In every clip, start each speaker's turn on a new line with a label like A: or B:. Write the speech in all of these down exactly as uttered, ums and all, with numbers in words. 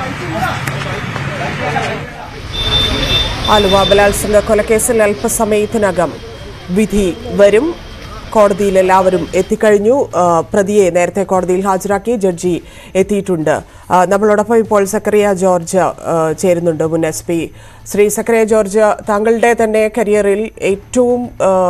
A: ആലുവ ബലാത്സംഗ കൊലക്കേസിൽ അല്പസമയത്തിനകം വിധി വരും. കോടതിയിൽ എല്ലാവരും എത്തിക്കഴിഞ്ഞു. പ്രതിയെ നേരത്തെ കോടതിയിൽ ഹാജരാക്കി ജഡ്ജി എത്തിയിട്ടുണ്ട്. നമ്മളോടൊപ്പം ഇപ്പോൾ സക്കറിയ ജോർജ് ചേരുന്നുണ്ട്, മുൻ എസ് പി. ശ്രീ സക്കറിയ ജോർജ്, താങ്കളുടെ തന്നെ കരിയറിൽ ഏറ്റവും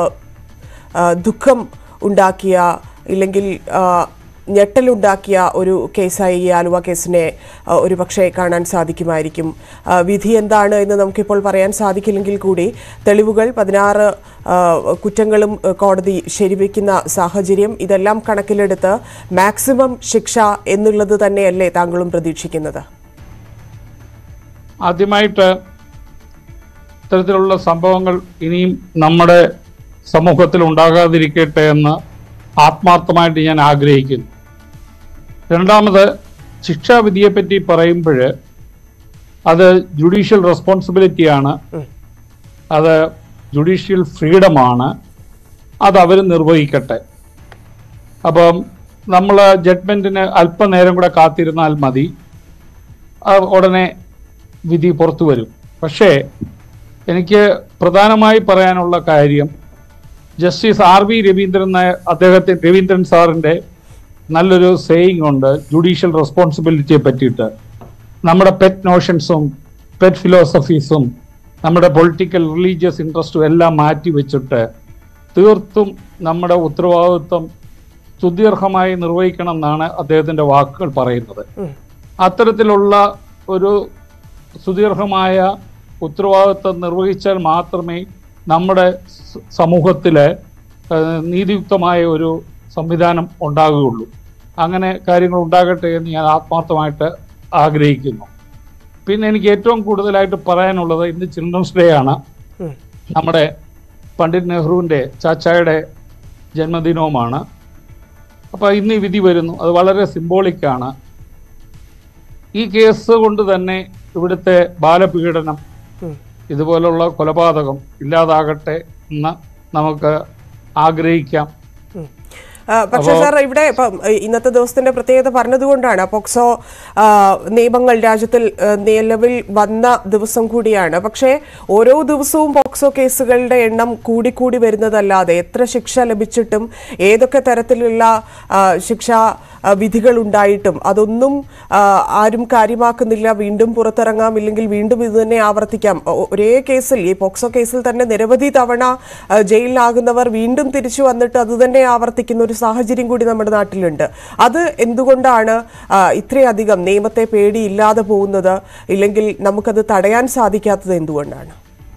A: ദുഃഖം ഉണ്ടാക്കിയ ഇല്ലെങ്കിൽ ഞെട്ടലുണ്ടാക്കിയ ഒരു കേസായി ഈ ആലുവ കേസിനെ ഒരു പക്ഷേ കാണാൻ സാധിക്കുമായിരിക്കും. വിധി എന്താണ് എന്ന് നമുക്കിപ്പോൾ പറയാൻ സാധിക്കില്ലെങ്കിൽ കൂടി തെളിവുകൾ പതിനാറ് കുറ്റങ്ങളും കോടതി ശരിവെക്കുന്ന സാഹചര്യം, ഇതെല്ലാം കണക്കിലെടുത്ത് മാക്സിമം ശിക്ഷ എന്നുള്ളത് തന്നെയല്ലേ താങ്കളും പ്രതീക്ഷിക്കുന്നത്?
B: ആദ്യമായിട്ട് ഇത്തരത്തിലുള്ള സംഭവങ്ങൾ ഇനിയും നമ്മുടെ സമൂഹത്തിൽ ഉണ്ടാകാതിരിക്കട്ടെ എന്ന് ആത്മാർത്ഥമായിട്ട് ഞാൻ ആഗ്രഹിക്കുന്നു. രണ്ടാമത്, ശിക്ഷാവിധിയെപ്പറ്റി പറയുമ്പോൾ അത് ജുഡീഷ്യൽ റെസ്പോൺസിബിലിറ്റിയാണ്, അത് ജുഡീഷ്യൽ ഫ്രീഡമാണ്, അത് അവർ നിർവഹിക്കട്ടെ. അപ്പം നമ്മൾ ജഡ്ജ്മെൻറ്റിന് അല്പനേരം കൂടെ കാത്തിരുന്നാൽ മതി, ഉടനെ വിധി പുറത്തു വരും. പക്ഷേ എനിക്ക് പ്രധാനമായി പറയാനുള്ള കാര്യം, ജസ്റ്റിസ് ആർ വി രവീന്ദ്രൻ അദ്ദേഹത്തിന് രവീന്ദ്രൻ സാറിൻ്റെ നല്ലൊരു സേയിങ് ഉണ്ട് ജുഡീഷ്യൽ റെസ്പോൺസിബിലിറ്റിയെ പറ്റിയിട്ട്. നമ്മുടെ പെറ്റ് നോഷൻസും പെറ്റ് ഫിലോസഫീസും നമ്മുടെ പൊളിറ്റിക്കൽ റിലീജിയസ് ഇൻട്രസ്റ്റും എല്ലാം മാറ്റി വെച്ചിട്ട് തീർത്തും നമ്മുടെ ഉത്തരവാദിത്വം സുദീർഘമായി നിർവഹിക്കണം എന്നാണ് അദ്ദേഹത്തിൻ്റെ വാക്കുകൾ പറയുന്നത്. അത്തരത്തിലുള്ള ഒരു സുദീർഘമായ ഉത്തരവാദിത്വം നിർവഹിച്ചാൽ മാത്രമേ നമ്മുടെ സമൂഹത്തിലെ നീതിയുക്തമായ ഒരു സംവിധാനം ഉണ്ടാകുകയുള്ളൂ. അങ്ങനെ കാര്യങ്ങൾ ഉണ്ടാകട്ടെ എന്ന് ഞാൻ ആത്മാർത്ഥമായിട്ട് ആഗ്രഹിക്കുന്നു. പിന്നെ എനിക്ക് ഏറ്റവും കൂടുതലായിട്ട് പറയാനുള്ളത്, ഇന്ന് ചിൽഡ്രൻസ് ഡേ ആണ്, നമ്മുടെ പണ്ഡിറ്റ് നെഹ്റുവിൻ്റെ ചാച്ചായുടെ ജന്മദിനവുമാണ്. അപ്പോൾ ഇന്ന് ഈ വിധി വരുന്നു, അത് വളരെ സിംബോളിക്കാണ്. ഈ കേസ് കൊണ്ട് തന്നെ ഇവിടുത്തെ ബാലപീഡനം, ഇതുപോലുള്ള കൊലപാതകം ഇല്ലാതാകട്ടെ എന്ന് നമുക്ക് ആഗ്രഹിക്കാം.
A: പക്ഷേ സാർ, ഇവിടെ ഇപ്പം ഇന്നത്തെ ദിവസത്തിന്റെ പ്രത്യേകത പറഞ്ഞതുകൊണ്ടാണ് പോക്സോ നിയമങ്ങൾ രാജ്യത്തിൽ നിലവിൽ വന്ന ദിവസം കൂടിയാണ്. പക്ഷേ ഓരോ ദിവസവും പോക്സോ കേസുകളുടെ എണ്ണം കൂടിക്കൂടി വരുന്നതല്ലാതെ എത്ര ശിക്ഷ ലഭിച്ചിട്ടും ഏതൊക്കെ തരത്തിലുള്ള ശിക്ഷാ വിധികൾ ഉണ്ടായിട്ടും അതൊന്നും ആരും കാര്യമാക്കുന്നില്ല. വീണ്ടും പുറത്തിറങ്ങാം, ഇല്ലെങ്കിൽ വീണ്ടും ഇത് തന്നെ ആവർത്തിക്കാം. ഒരേ കേസിൽ, ഈ പോക്സോ കേസിൽ തന്നെ നിരവധി തവണ ജയിലിലാകുന്നവർ വീണ്ടും തിരിച്ചു വന്നിട്ട് അത് തന്നെ ആവർത്തിക്കുന്ന ഒരു സാഹചര്യം കൂടി നമ്മുടെ നാട്ടിലുണ്ട്. അത് എന്തുകൊണ്ടാണ് ഇത്രയധികം നിയമത്തെ പേടിയില്ലാതെ പോകുന്നത്, ഇല്ലെങ്കിൽ നമുക്കത് തടയാൻ സാധിക്കാത്തത് എന്തുകൊണ്ടാണ്?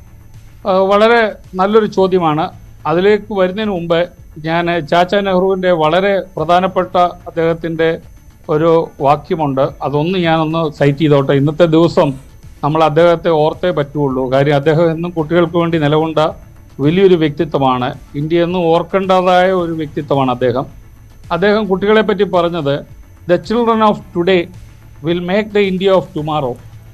B: വളരെ നല്ലൊരു ചോദ്യമാണ്. അതിലേക്ക് വരുന്നതിന് മുമ്പ് ഞാൻ ചാച്ചാ നെഹ്റുവിൻ്റെ വളരെ പ്രധാനപ്പെട്ട അദ്ദേഹത്തിൻ്റെ ഒരു വാക്യമുണ്ട്, അതൊന്ന് ഞാനൊന്ന് സൈറ്റ് ചെയ്തോട്ടെ. ഇന്നത്തെ ദിവസം നമ്മൾ അദ്ദേഹത്തെ ഓർത്തേ പറ്റുള്ളൂ. കാര്യം അദ്ദേഹം എന്നും കുട്ടികൾക്ക് വേണ്ടി നിലകൊണ്ട വലിയൊരു വ്യക്തിത്വമാണ്. ഇന്ത്യ എന്നും ഓർക്കേണ്ടതായ ഒരു വ്യക്തിത്വമാണ് അദ്ദേഹം. അദ്ദേഹം കുട്ടികളെ പറ്റി പറഞ്ഞത്, the children of today will make the India of tomorrow.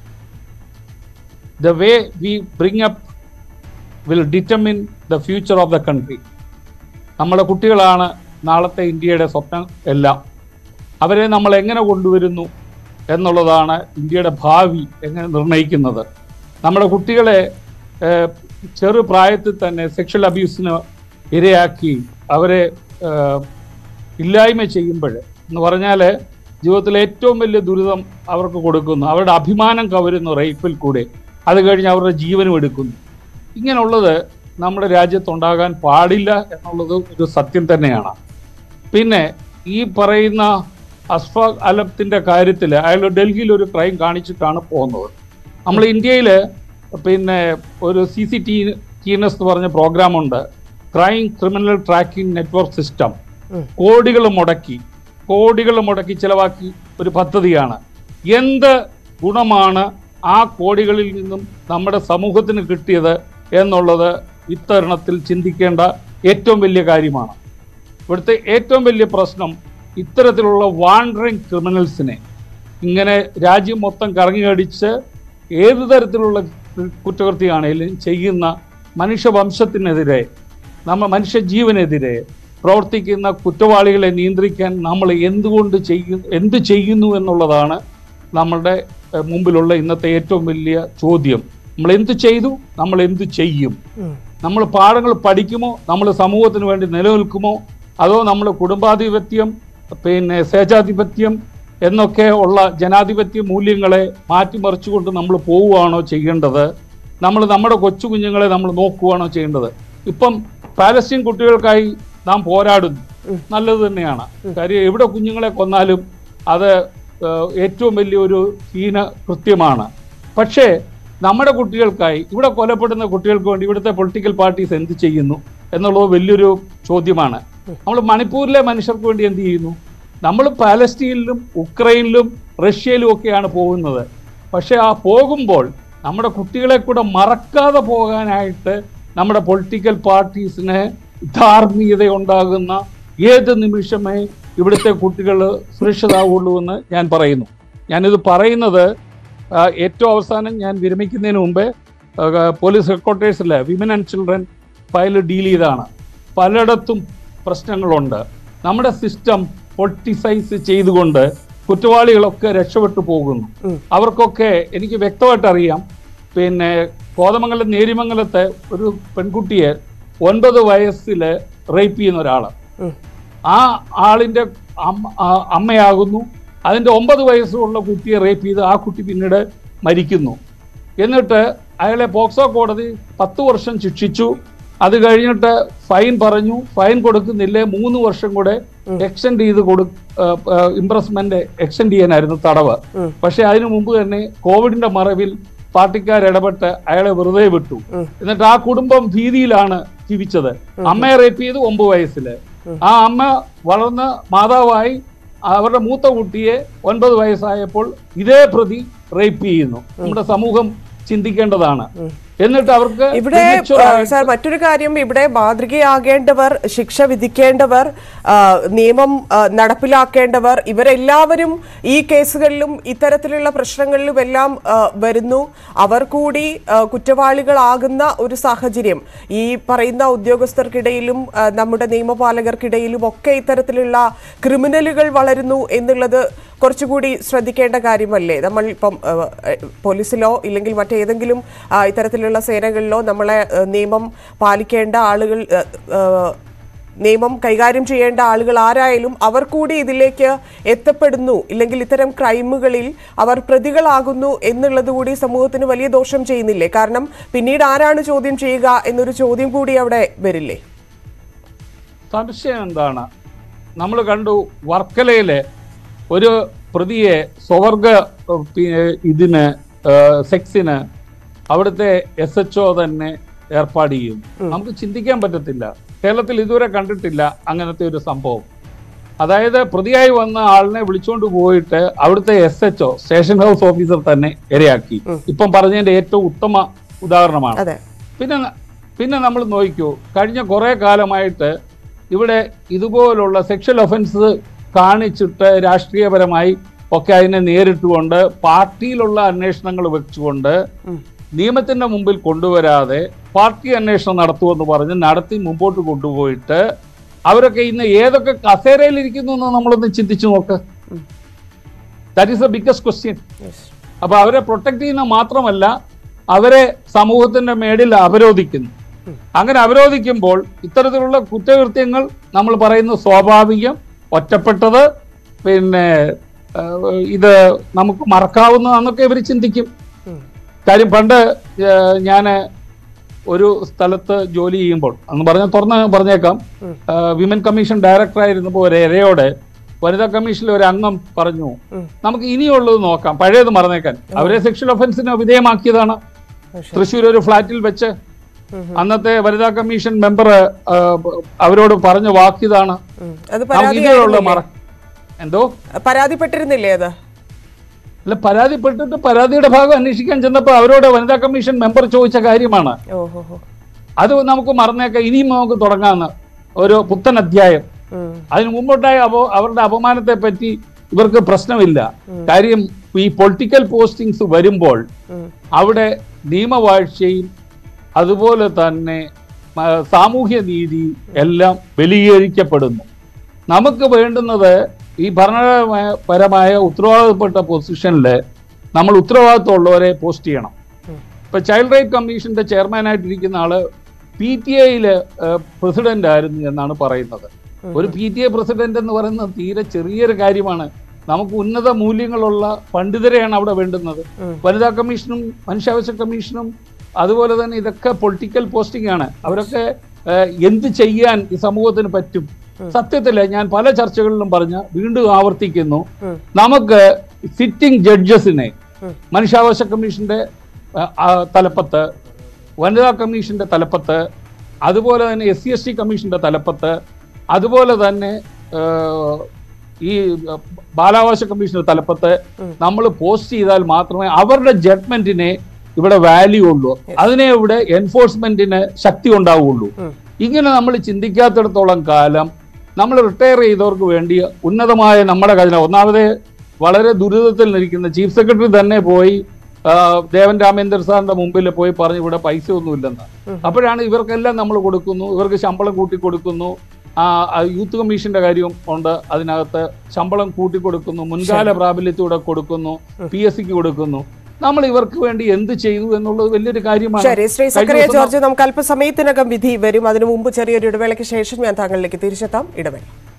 B: The way we bring up will determine the future of the country. നമ്മുടെ കുട്ടികളാണ് നാളത്തെ ഇന്ത്യയുടെ സ്വപ്നം എല്ലാം. അവരെ നമ്മൾ എങ്ങനെ കൊണ്ടുവരുന്നു എന്നുള്ളതാണ് ഇന്ത്യയുടെ ഭാവി എങ്ങനെ നിർണ്ണയിക്കുന്നത്. നമ്മുടെ കുട്ടികളെ ചെറുപ്രായത്തിൽ തന്നെ സെക്ഷൽ അബ്യൂസിന് ഇരയാക്കി അവരെ ഇല്ലായ്മ ചെയ്യുമ്പോൾ എന്ന് പറഞ്ഞാൽ ജീവിതത്തിലെ ഏറ്റവും വലിയ ദുരിതം അവർക്ക് കൊടുക്കുന്നു. അവരുടെ അഭിമാനം കവരുന്നു റേപ്പിൽ കൂടെ, അത് കഴിഞ്ഞ് അവരുടെ ജീവനും എടുക്കുന്നു. ഇങ്ങനെയുള്ളത് നമ്മുടെ രാജ്യത്തുണ്ടാകാൻ പാടില്ല എന്നുള്ളത് ഒരു സത്യം തന്നെയാണ്. പിന്നെ ഈ പറയുന്ന അഷ്ഫാഖ് അലംത്തിൻ്റെ കാര്യത്തിൽ അയാൾ ഡൽഹിയിൽ ഒരു ക്രൈം കാണിച്ചിട്ടാണ് പോകുന്നത്. നമ്മൾ ഇന്ത്യയിൽ പിന്നെ ഒരു സി സി ടി ടീനസ് എന്ന് പറഞ്ഞ പ്രോഗ്രാമുണ്ട്, crime criminal tracking network system. കോടികൾ മുടക്കി കോടികൾ മുടക്കി ചിലവാക്കി ഒരു പദ്ധതിയാണ്. എന്ത് ഗുണമാണ് ആ കോടികളിൽ നിന്നും നമ്മുടെ സമൂഹത്തിന് കിട്ടിയത് എന്നുള്ളത് ഇത്തരണത്തിൽ ചിന്തിക്കേണ്ട ഏറ്റവും വലിയ കാര്യമാണ്. ഇവിടുത്തെ ഏറ്റവും വലിയ പ്രശ്നം ഇത്തരത്തിലുള്ള വാണ്ടറിങ് ക്രിമിനൽസിനെ ഇങ്ങനെ രാജ്യം മൊത്തം കറങ്ങിയടിച്ച് ഏതു തരത്തിലുള്ള കുറ്റകൃത്യമാണെങ്കിലും ചെയ്യുന്ന മനുഷ്യവംശത്തിനെതിരെ, നമ്മൾ മനുഷ്യജീവനെതിരെ പ്രവർത്തിക്കുന്ന കുറ്റവാളികളെ നിയന്ത്രിക്കാൻ നമ്മൾ എന്തുകൊണ്ട് ചെയ്യും എന്ത് ചെയ്യുന്നു എന്നുള്ളതാണ് നമ്മളുടെ മുമ്പിലുള്ള ഇന്നത്തെ ഏറ്റവും വലിയ ചോദ്യം. നമ്മൾ എന്ത് ചെയ്തു, നമ്മൾ എന്ത് ചെയ്യും? നമ്മൾ പാഠങ്ങൾ പഠിക്കുമോ, നമ്മൾ സമൂഹത്തിന് വേണ്ടി നിലനിൽക്കുമോ, അതോ നമ്മൾ കുടുംബാധിപത്യം, പിന്നെ സ്വേച്ഛാധിപത്യം എന്നൊക്കെ ഉള്ള ജനാധിപത്യ മൂല്യങ്ങളെ മാറ്റിമറിച്ചുകൊണ്ട് നമ്മൾ പോവുകയാണോ ചെയ്യേണ്ടത്? നമ്മൾ നമ്മുടെ കൊച്ചു കുഞ്ഞുങ്ങളെ നമ്മൾ നോക്കുകയാണോ ചെയ്യേണ്ടത്? ഇപ്പം പാലസ്തീൻ കുട്ടികൾക്കായി നാം പോരാടുന്നു, നല്ലത് തന്നെയാണ്. കാര്യം എവിടെ കുഞ്ഞുങ്ങളെ കൊന്നാലും അത് ഏറ്റവും വലിയൊരു ഹീന കൃത്യമാണ്. പക്ഷേ നമ്മുടെ കുട്ടികൾക്കായി, ഇവിടെ കൊലപ്പെടുന്ന കുട്ടികൾക്ക് വേണ്ടി ഇവിടുത്തെ പൊളിറ്റിക്കൽ പാർട്ടീസ് എന്ത് ചെയ്യുന്നു എന്നുള്ളത് വലിയൊരു ചോദ്യമാണ്. നമ്മൾ മണിപ്പൂരിലെ മനുഷ്യർക്ക് വേണ്ടി എന്ത് ചെയ്യുന്നു? നമ്മൾ പാലസ്തീനിലും ഉക്രൈനിലും റഷ്യയിലും ഒക്കെയാണ് പോകുന്നത്. പക്ഷെ ആ പോകുമ്പോൾ നമ്മുടെ കുട്ടികളെ കൂടെ മറക്കാതെ പോകാനായിട്ട് നമ്മുടെ പൊളിറ്റിക്കൽ പാർട്ടീസിന് ധാർമ്മികത ഉണ്ടാകുന്ന ഏത് നിമിഷമേ ഇവിടുത്തെ കുട്ടികൾ സുരക്ഷിതാവുള്ളൂ എന്ന് ഞാൻ പറയുന്നു. ഞാനിത് പറയുന്നത് ഏറ്റവും അവസാനം ഞാൻ വിരമിക്കുന്നതിന് മുമ്പേ പോലീസ് ഹെഡ്ക്വാർട്ടേഴ്സിലെ women and children file deal ചെയ്താണ്. പലയിടത്തും പ്രശ്നങ്ങളുണ്ട്. നമ്മുടെ സിസ്റ്റം പൊളിറ്റിസൈസ് ചെയ്തുകൊണ്ട് കുറ്റവാളികളൊക്കെ രക്ഷപ്പെട്ടു പോകുന്നു. അവർക്കൊക്കെ എനിക്ക് വ്യക്തമായിട്ട് അറിയാം. പിന്നെ കോതമംഗലം നേരിമംഗലത്തെ ഒരു പെൺകുട്ടിയെ ഒൻപത് വയസ്സിൽ റേപ്പ് ചെയ്യുന്ന ഒരാൾ, ആ ആളിൻ്റെ അമ്മയാകുന്നു. അതിൻ്റെ ഒമ്പത് വയസ്സുള്ള കുട്ടിയെ റേപ്പ് ചെയ്ത് ആ കുട്ടി പിന്നീട് മരിക്കുന്നു. എന്നിട്ട് അയാളെ പോക്സോ കോടതി പത്ത് വർഷം ശിക്ഷിച്ചു. അത് കഴിഞ്ഞിട്ട് ഫൈൻ പറഞ്ഞു. ഫൈൻ കൊടുക്കുന്നില്ല, മൂന്ന് വർഷം കൂടെ എക്സ്റ്റെൻഡ് ചെയ്ത് കൊടു ഇംപ്രസ്മെന്റ് എക്സ്റ്റെൻഡ് ചെയ്യാനായിരുന്നു തടവ്. പക്ഷെ അതിനു മുമ്പ് തന്നെ കോവിഡിന്റെ മറവിൽ പാർട്ടിക്കാരിടപെട്ട് അയാളെ വെറുതെ വിട്ടു. എന്നിട്ട് ആ കുടുംബം ഭീതിയിലാണ് ജീവിച്ചത്. അമ്മയെ റേപ്പ് ചെയ്ത് ഒമ്പത് വയസ്സില്, ആ അമ്മ വളർന്ന് മാതാവായി അവരുടെ മൂത്ത കുട്ടിയെ ഒൻപത് വയസ്സായപ്പോൾ ഇതേ പ്രതി റേപ്പ് ചെയ്യുന്നു. നമ്മുടെ സമൂഹം ചിന്തിക്കേണ്ടതാണ്. എന്നിട്ട് അവർക്ക്
A: ഇവിടെ സാർ മറ്റൊരു കാര്യം, ഇവിടെ മാതൃകയാകേണ്ടവർ, ശിക്ഷ വിധിക്കേണ്ടവർ, നിയമം നടപ്പിലാക്കേണ്ടവർ, ഇവരെല്ലാവരും ഈ കേസുകളിലും ഇത്തരത്തിലുള്ള പ്രശ്നങ്ങളിലും എല്ലാം വരുന്നു. അവർ കൂടി കുറ്റവാളികളാകുന്ന ഒരു സാഹചര്യം ഈ പറയുന്ന ഉദ്യോഗസ്ഥർക്കിടയിലും നമ്മുടെ നിയമപാലകർക്കിടയിലും ഒക്കെ ഇത്തരത്തിലുള്ള ക്രിമിനലുകൾ വളരുന്നു എന്നുള്ളത് കുറച്ചുകൂടി ശ്രദ്ധിക്കേണ്ട കാര്യമല്ലേ? നമ്മൾ ഇപ്പം പോലീസിലോ ഇല്ലെങ്കിൽ മറ്റേതെങ്കിലും ഇത്തരത്തിലുള്ള സേനകളിലോ നമ്മളെ നിയമം പാലിക്കേണ്ട ആളുകൾ, നിയമം കൈകാര്യം ചെയ്യേണ്ട ആളുകൾ ആരായാലും അവർ കൂടി ഇതിലേക്ക് എത്തപ്പെടുന്നു, ഇല്ലെങ്കിൽ ഇത്തരം ക്രൈമുകളിൽ അവർ പ്രതികളാകുന്നു എന്നുള്ളത് കൂടി സമൂഹത്തിന് വലിയ ദോഷം ചെയ്യുന്നില്ലേ? കാരണം പിന്നീട് ആരാണ് ചോദ്യം ചെയ്യുക എന്നൊരു ചോദ്യം കൂടി അവിടെ വരില്ലേ?
B: സംശയം എന്താണ്? നമ്മൾ കണ്ടു വർക്കലയിലെ ഒരു പ്രതിയെ സ്വവർഗ ഇതിന് സെക്സിന് അവിടുത്തെ എസ് എച്ച് ഒ തന്നെ ഏർപ്പാട് ചെയ്യും. നമുക്ക് ചിന്തിക്കാൻ പറ്റത്തില്ല. കേരളത്തിൽ ഇതുവരെ കണ്ടിട്ടില്ല അങ്ങനത്തെ ഒരു സംഭവം. അതായത് പ്രതിയായി വന്ന ആളിനെ വിളിച്ചുകൊണ്ട് പോയിട്ട് അവിടുത്തെ S H O station house officer തന്നെ ഇരയാക്കി. ഇപ്പം പറഞ്ഞതിന്റെ ഏറ്റവും ഉത്തമ ഉദാഹരണമാണ്. പിന്നെ പിന്നെ നമ്മൾ നോക്കിക്കൂ, കഴിഞ്ഞ കുറെ കാലമായിട്ട് ഇവിടെ ഇതുപോലുള്ള സെക്ഷൽ ഒഫൻസ് കാണിച്ചിട്ട് രാഷ്ട്രീയപരമായി ഒക്കെ അതിനെ നേരിട്ടുകൊണ്ട് പാർട്ടിയിലുള്ള അന്വേഷണങ്ങൾ വെച്ചുകൊണ്ട് നിയമത്തിന്റെ മുമ്പിൽ കൊണ്ടുവരാതെ പാർട്ടി അന്വേഷണം നടത്തുമെന്ന് പറഞ്ഞ് നടത്തി മുമ്പോട്ട് കൊണ്ടുപോയിട്ട് അവരൊക്കെ ഇന്ന് ഏതൊക്കെ കസേരയിലിരിക്കുന്നു എന്ന് നമ്മളൊന്ന് ചിന്തിച്ചു നോക്ക്. That is the biggest question. അപ്പൊ അവരെ പ്രൊട്ടക്ട് ചെയ്യുന്ന മാത്രമല്ല അവരെ സമൂഹത്തിന്റെ മേടിൽ അവരോധിക്കുന്നു. അങ്ങനെ അവരോധിക്കുമ്പോൾ ഇത്തരത്തിലുള്ള കുറ്റകൃത്യങ്ങൾ നമ്മൾ പറയുന്ന സ്വാഭാവികം, ഒറ്റപ്പെട്ടത്, പിന്നെ ഇത് നമുക്ക് മറക്കാവുന്നതാണെന്നൊക്കെ ഇവർ ചിന്തിക്കും. കാര്യം പണ്ട് ഞാൻ ഒരു സ്ഥലത്ത് ജോലി ചെയ്യുമ്പോൾ, അന്ന് പറഞ്ഞ തുറന്ന് പറഞ്ഞേക്കാം, വിമൻ കമ്മീഷൻ ഡയറക്ടർ ആയിരുന്നപ്പോൾ ഒരു ഇരയോടെ വനിതാ കമ്മീഷനിലെ ഒരു അംഗം പറഞ്ഞു, നമുക്ക് ഇനിയുള്ളത് നോക്കാം, പഴയത് മറന്നേക്കാൻ. അവരെ സെക്ഷൽ ഒഫൻസിന് വിധേയമാക്കിയതാണ് തൃശ്ശൂർ ഒരു ഫ്ലാറ്റിൽ വെച്ച്. അന്നത്തെ വനിതാ കമ്മീഷൻ മെമ്പർ അവരോട് പറഞ്ഞ വാക്കിതാണ്. ഇതിലുള്ള മറ എന്തോ
A: പരാതിപ്പെട്ടിരുന്നില്ലേ? അത്
B: അല്ല, പരാതിപ്പെട്ടിട്ട് പരാതിയുടെ ഭാഗം അന്വേഷിക്കാൻ ചെന്നപ്പോൾ അവരോട് വനിതാ കമ്മീഷൻ മെമ്പർ ചോദിച്ച കാര്യമാണ്. അത് നമുക്ക് മറന്നേക്കാം, ഇനിയും നമുക്ക് തുടങ്ങാന്ന് ഒരു പുത്തൻ അധ്യായം. അതിന് മുമ്പോട്ടായ അപോ അവരുടെ അപമാനത്തെ പറ്റി ഇവർക്ക് പ്രശ്നമില്ല. കാര്യം ഈ പൊളിറ്റിക്കൽ പോസ്റ്റിങ്സ് വരുമ്പോൾ അവിടെ നിയമവാഴ്ചയും അതുപോലെ തന്നെ സാമൂഹ്യ നീതി എല്ലാം ബലീകരിക്കപ്പെടുന്നു. നമുക്ക് വേണ്ടുന്നത് ഈ ഭരണപരമായ ഉത്തരവാദിത്തപ്പെട്ട പൊസിഷനിൽ നമ്മൾ ഉത്തരവാദിത്വമുള്ളവരെ പോസ്റ്റ് ചെയ്യണം. ഇപ്പൊ ചൈൽഡ് റൈറ്റ് കമ്മീഷന്റെ ചെയർമാനായിട്ടിരിക്കുന്ന ആള് പി ടി എയില് പ്രസിഡന്റ് ആയിരുന്നു എന്നാണ് പറയുന്നത്. ഒരു പി ടി എ പ്രസിഡന്റ് എന്ന് പറയുന്നത് തീരെ ചെറിയൊരു കാര്യമാണ്. നമുക്ക് ഉന്നത മൂല്യങ്ങളുള്ള പണ്ഡിതരെയാണ് അവിടെ വേണ്ടുന്നത്. വനിതാ കമ്മീഷനും മനുഷ്യാവകാശ കമ്മീഷനും അതുപോലെ തന്നെ ഇതൊക്കെ പൊളിറ്റിക്കൽ പോസ്റ്റിംഗ് ആണ്. അവരൊക്കെ എന്ത് ചെയ്യാൻ ഈ സമൂഹത്തിന് പറ്റും? സത്യത്തില് ഞാൻ പല ചർച്ചകളിലും പറഞ്ഞ വീണ്ടും ആവർത്തിക്കുന്നു, നമുക്ക് സിറ്റിംഗ് ജഡ്ജസിനെ മനുഷ്യാവകാശ കമ്മീഷന്റെ തലപ്പത്ത്, വനിതാ കമ്മീഷന്റെ തലപ്പത്ത്, അതുപോലെ തന്നെ എസ് സി എസ് ടി കമ്മീഷന്റെ തലപ്പത്ത്, അതുപോലെ തന്നെ ഈ ബാലാവകാശ കമ്മീഷന്റെ തലപ്പത്ത് നമ്മൾ പോസ്റ്റ് ചെയ്താൽ മാത്രമേ അവരുടെ ജഡ്ജ്മെന്റിനെ ഇവിടെ വാല്യൂ ഉള്ളൂ, അതിനെ ഇവിടെ എൻഫോഴ്സ്മെന്റിന് ശക്തി ഉണ്ടാവുള്ളൂ. ഇങ്ങനെ നമ്മൾ ചിന്തിക്കാത്തിടത്തോളം കാലം നമ്മൾ റിട്ടയർ ചെയ്തവർക്ക് വേണ്ടി ഉന്നതമായ നമ്മുടെ ഖജന, ഒന്നാമത് വളരെ ദുരിതത്തിൽ നിൽക്കുന്ന ചീഫ് സെക്രട്ടറി തന്നെ പോയി ദേവൻ രാമേന്ദ്ര സാറിന്റെ മുമ്പിൽ പോയി പറഞ്ഞു ഇവിടെ പൈസ ഒന്നുമില്ലെന്ന്. അപ്പോഴാണ് ഇവർക്കെല്ലാം നമ്മൾ കൊടുക്കുന്നു, ഇവർക്ക് ശമ്പളം കൂട്ടി കൊടുക്കുന്നു, യൂത്ത് കമ്മീഷന്റെ കാര്യം ഉണ്ട്, അതിനകത്ത് ശമ്പളം കൂട്ടി കൊടുക്കുന്നു, മുൻകാല പ്രാബല്യത്തൂടെ കൊടുക്കുന്നു, പി എസ് സിക്ക് കൊടുക്കുന്നു. നമ്മൾ ഇവർക്ക് വേണ്ടി എന്ത് ചെയ്തു എന്നുള്ളത് വലിയൊരു കാര്യമാണ്.
A: ശരി, ശ്രീ സക്കറിയ ജോർജ്, നമുക്ക് അല്പസമയത്തിനകം വിധി വരും. അതിനു മുമ്പ് ചെറിയൊരു ഇടവേളയ്ക്ക് ശേഷം ഞാൻ താങ്കളിലേക്ക് തിരിച്ചെത്താം. ഇടവേള.